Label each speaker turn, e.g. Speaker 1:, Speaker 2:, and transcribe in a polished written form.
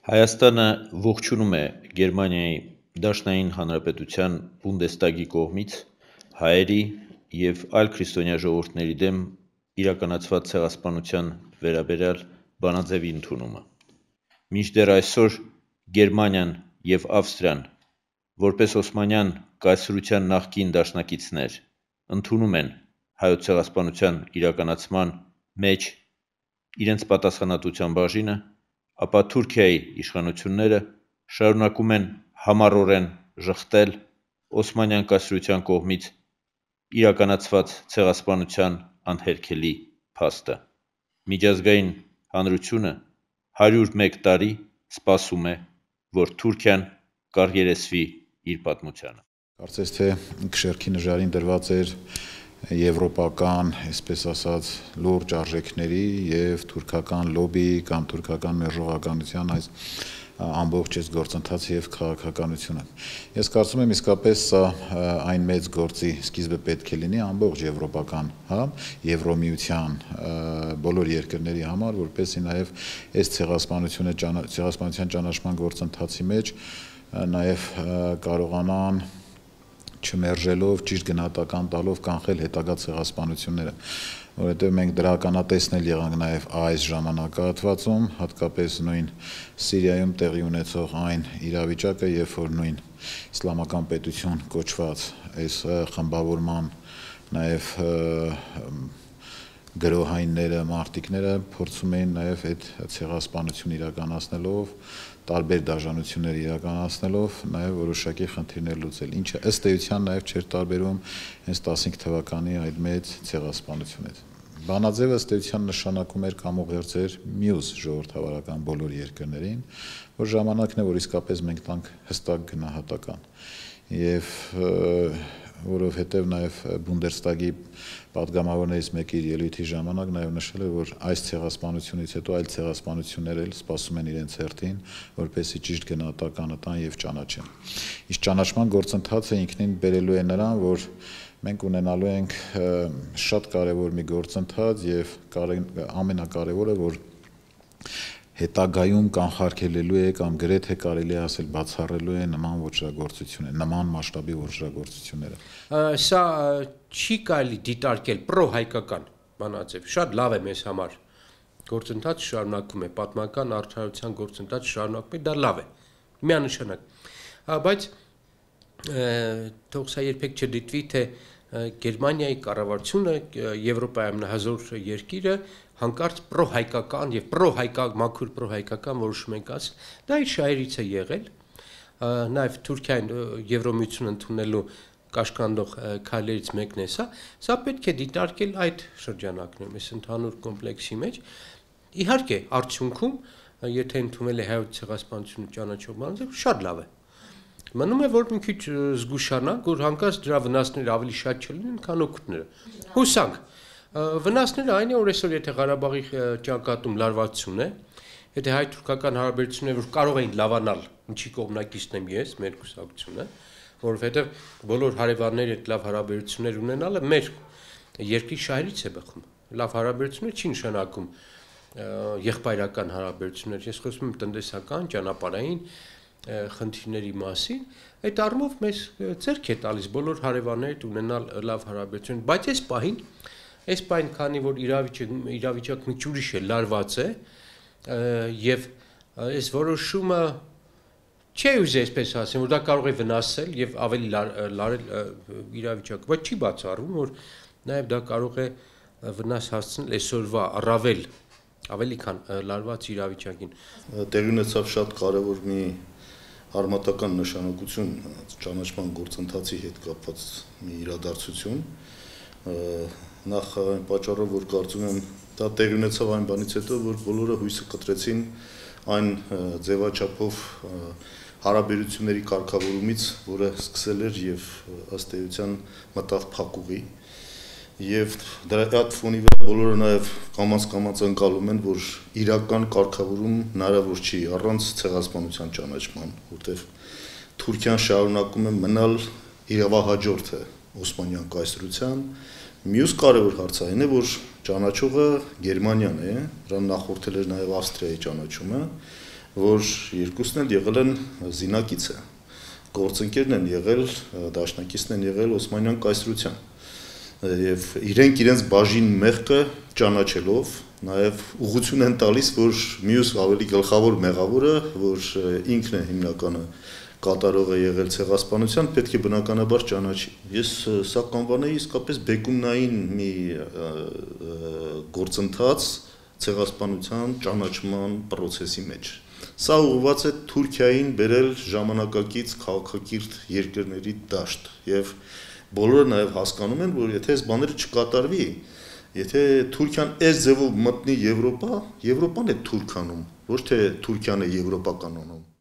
Speaker 1: Հայաստանը ողջունում է Գերմանիայի Դաշնային Հանրապետության Բունդեստագի կողմից հայերի և այլ քրիստոնյա ժողովուրդների դեմ իրականացված ցեղասպանության վերաբերյալ բանաձևի ընդունումը։ Մինչդեռ այսօր Գերմանիան և Ավստրիան, որպես Օսմանյան կայսրության նախկին դաշնակիցներ, ընդունում են հայոց ցեղասպանության իրականացման մեջ իրենց պատասխանատվության բաժինը, ապա Թուրքիայի իշխանությունները շարունակում են համառորեն ժխտել Օսմանյան կայսրության կողմից իրականացված ցեղասպանության անհերքելի փաստը։ Միջազգային հանրությունը 101 տարի սպասում է, որ Թուրքիան կարգերեսվի իր պատմությանը։
Speaker 2: Կարծես թե քշերքի նժարին դրված էր եվրոպական, այսպես ասած, լուրջ արժեքների եւ թուրքական լոբի կամ թուրքական մերժողականության այս ամբողջ այս գործընթացը եւ քաղաքականությունը։ Ես կարծում եմ իսկապես սա այն մեծ գործի սկիզբը պետք է լինի ամբողջ եվրոպական, Եվրոմիության բոլոր երկրների համար, որպեսզի նաեւ այս ցեղասպանության ճանաչման գործընթացի մեջ նաեւ կարողանան չմերժելով, ճիշտ գնահատական տալով կանխել հետագա ցեղասպանությունները, որովհետև մենք դրականատեսնել եղանք նաև այս ժամանակահատվածում, հատկապես նույն Սիրիայում տեղի ունեցող այն իրավիճակը, երբ որ նույն իսլամական պետություն կոչված այս խմբավորման նաև գրոհայինները, մարտիկները փորձում էին նաև այդ ցեղասպանություն իրականացնելով, տարբեր դաժանություններ իրականացնելով նաև որոշակի խնդիրներ լուծել, ինչը ըստ էության նաև չէր տարբերում հենց 15 թվականի այդ մեծ ցեղասպանությունից։ Բանաձևը ըստ էության նշանակում էր կամ ուղերձեր մյուս ժողովրդավարական բոլոր երկրներին, որ ժամանակն է, որ իսկապես մենք տանք հստակ գնահատական։ Եվ որովհետև նաև Բունդեստագի պատգամավորներից մեկի ելույթի ժամանակ նաև նշել է, որ այս ցեղասպանությունից հետո այլ ցեղասպանություններ էլ սպասում են իրենց հերթին, որպեսզի ճիշտ գնահատականը տան եւ ճանաչեն։ Իսկ ճանաչման գործընթացը ինքնին բերելու է նրան, որ մենք ունենալու ենք շատ կարևոր մի գործընթաց եւ ամենակարևորը, որ հետագայում կանխարգելելու է կամ գրեթե կարելի է ասել բացառելու է նման ոճրագործությունները, նման մասշտաբի ոճրագործությունները։
Speaker 3: Սա չի կարելի դիտարկել պրոհայկական բանաձև, շատ լավ է մեզ համար։ Գործընթաց շարունակում է, պատմական արդարության գործընթաց շարունակում է, դա լավ է, միանշանակ։ Բայց թող սա երբեք չդիտվի, թե Գերմանիայի կառավարությունը, Եվրոպայի ամենահզոր երկիրը հանկարծ պրոհայկական եւ մաքուր պրոհայկական որոշում են կայացրել, դա իր շահերից է եղել, նաեւ Թուրքիան Եվրոմիություն ընդունելու կաշկանդող քայլերից մեկն է սա պետք է դիտարկել այդ շրջանակներում, այս ընդհանուր կոմպլեքսի մեջ։ Իհարկե, արդյունքում, եթե ընդունվել է հայոց ցեղասպանությունը ճանաչող բանաձև, շատ լավ է։ Մնում է, որ մի քիչ զգուշանանք, որ հանկարծ դրա վնասները ավելի շատ չլինեն, քան օգուտները։ Հուսանք։ Վնասները այն է, որ այսօր եթե Ղարաբաղի ճակատում լարվածություն է, եթե հայ-թուրքական հարաբերությունները որ կարող էին լավանալ, ինչի կողմնակիցն եմ ես, մեր կուսակցությունը, որովհետև բոլոր հարևանների հետ լավ հարաբերություններ ունենալը մեր երկրի շահերից է բխում։ Լավ հարաբերություններ չի նշանակում եղբայրական հարաբերություններ, ես խոսում եմ տնտեսական, ճանապարհային խնդիրների մասին, այդ առումով մեզ ձեռք է տալիս բոլոր հարևանների հետ ունենալ լավ հարաբերություն, բայց այս պահին, քանի որ իրավիճակը մի ուրիշ է, լարված է, եւ այս որոշումը չի ուզի այսպես ասեմ, որ դա կարող է վնասել եւ ավելի լարել իրավիճակը, բայց չի բացառվում, որ նաեւ դա կարող է վնաս հասցնել այսօրվա առավել ավելի քան լարված իրավիճակին։
Speaker 4: Տեղի ունեցավ շատ կարևոր մի արմատական նշանակություն ճանաչման գործընթացի հետ կապված մի իրադարձություն, նախ այն պատճառով, որ կարծում եմ դա տեղի ունեցավ այն բանից հետո, որ բոլորը հույսը կտրեցին այն ձևաչափով հարաբերությունների կարգավորումից, որը սկսել էր եւ ըստ էության մտավ փակուղի, եւ դրա ֆոնի վրա բոլորը նաեւ կամաց ընկալում են, որ իրական կարգավորում հնարավոր չի առանց ցեղասպանության ճանաչման, որտեղ Թուրքիան շարունակում է մնալ իրավահաջորդը Օսմանյան կայսրության։ Մյուս կարևոր հարցը այն է, որ ճանաչողը Գերմանիան է, նրան նախորդել էր նաեւ Ավստրիայի ճանաչումը, որ երկուսն էլ եղել են զինակիցը, գործընկերն են եղել, դաշնակիցն են եղել Օսմանյան կայսրության եւ իրենք իրենց բաժին մեղքը ճանաչելով նաեւ ուղղություն են տալիս, որ մյուս ավելի գլխավոր մեղավորը, որ ինքն է հիմնականը կատարողը եղել ցեղասպանության, պետք է բնականաբար ճանաչի։ Ես սա կանվանեի իսկապես բեկումնային մի գործընթաց ցեղասպանության ճանաչման process-ի մեջ։ Սա ուղղված է Թուրքիային բերել ժամանակակից քաղաքակիրթ երկրների դաշտ եւ բոլորը նաեւ հասկանում են, որ եթե այս բաները չկատարվի, եթե Թուրքիան այս ձևով մտնի Եվրոպա, Եվրոպան է Թուրքանում, ոչ թե Թուրքիան է Եվրոպա կանոնում։